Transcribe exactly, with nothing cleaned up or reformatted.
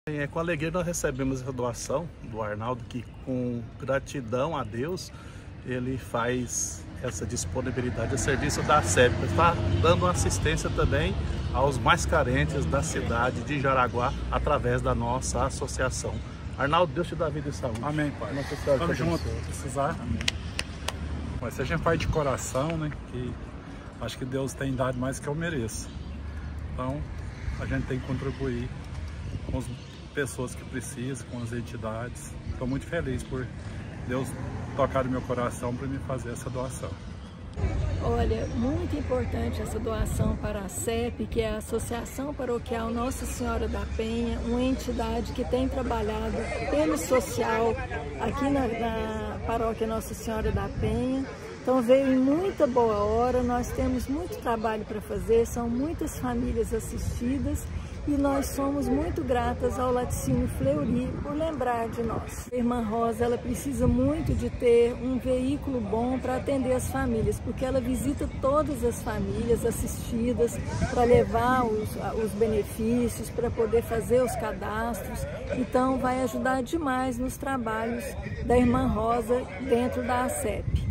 É, com alegria nós recebemos essa doação do Arnaldo, que com gratidão a Deus, ele faz essa disponibilidade a serviço da S E P. Está dando assistência também aos mais carentes da cidade de Jaraguá, através da nossa associação. Arnaldo, Deus te dá vida e saúde. Amém, Pai. Nossa Senhora, Vamos junto, precisar. Amém. Mas se a gente faz de coração, né, que acho que Deus tem dado mais que eu mereço. Então, a gente tem que contribuir com as pessoas que precisam, com as entidades. Estou muito feliz por Deus tocar no meu coração para me fazer essa doação. Olha, muito importante essa doação para a S E P, que é a Associação Paroquial Nossa Senhora da Penha, uma entidade que tem trabalhado pelo social aqui na, na paróquia Nossa Senhora da Penha. Então veio em muita boa hora, nós temos muito trabalho para fazer, são muitas famílias assistidas e nós somos muito gratas ao Laticínio Fleury por lembrar de nós. A Irmã Rosa, ela precisa muito de ter um veículo bom para atender as famílias, porque ela visita todas as famílias assistidas para levar os, os benefícios, para poder fazer os cadastros. Então vai ajudar demais nos trabalhos da Irmã Rosa dentro da A S E P.